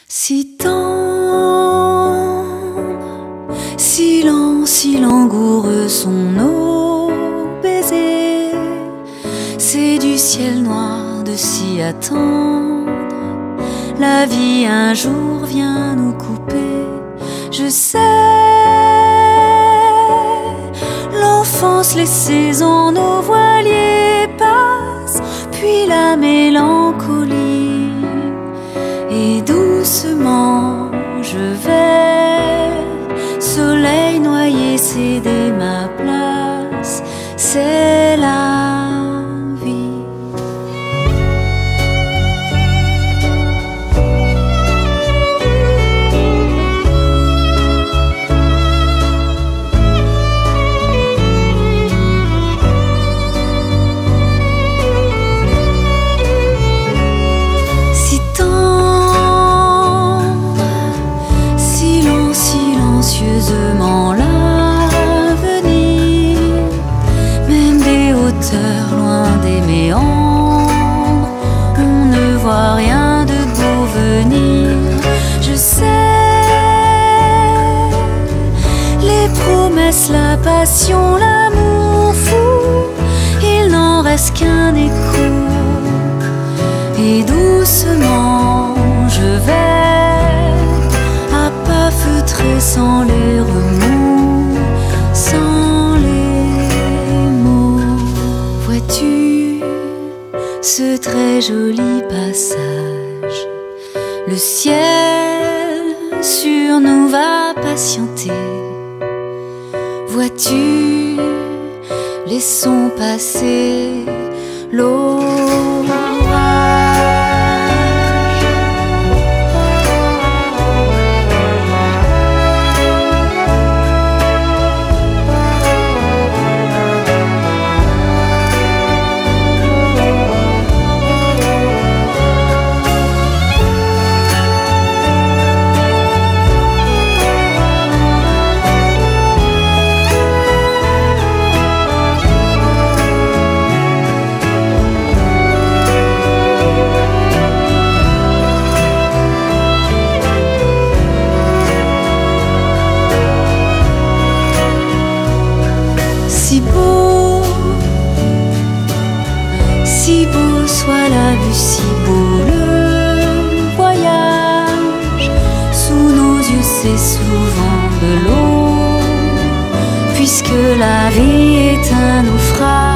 Si tendre, si lent, si langoureux sont nos baisers, c'est du ciel noir de s'y attendre. La vie un jour vient nous couper, je sais. L'enfance, les saisons, nos voiliers passent, puis la mélancolie. Et doucement je vais, soleil noyé, céder ma place, c'est la vie. Silencieusement l'avenir, même des hauteurs loin des méandres, on ne voit rien de beau venir. Je sais, les promesses, la passion, l'amour fou, il n'en reste qu'un écho. Et doucement je vais, sans les remous, sans les mots. Vois-tu ce très joli passage? Le ciel sur nous va patienter. Vois-tu, laissons passer l'orage. Si beau soit la vue, si beau le voyage, sous nos yeux c'est souvent de l'eau, puisque la vie est un naufrage.